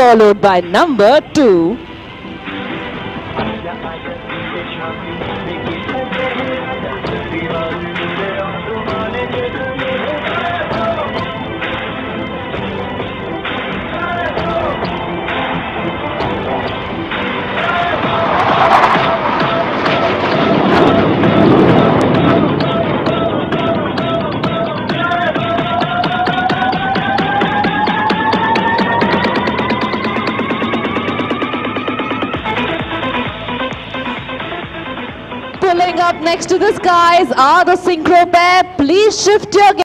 followed by number 2. Pulling up next to the skies are the synchro pair. Please shift your